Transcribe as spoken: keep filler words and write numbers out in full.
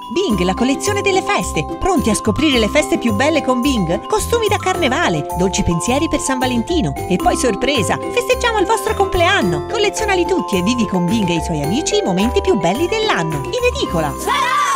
Bing, la collezione delle feste. Pronti a scoprire le feste più belle con Bing? Costumi da carnevale, dolci pensieri per San Valentino e poi sorpresa, festeggiamo il vostro compleanno. Collezionali tutti e vivi con Bing e i suoi amici i momenti più belli dell'anno. In edicola!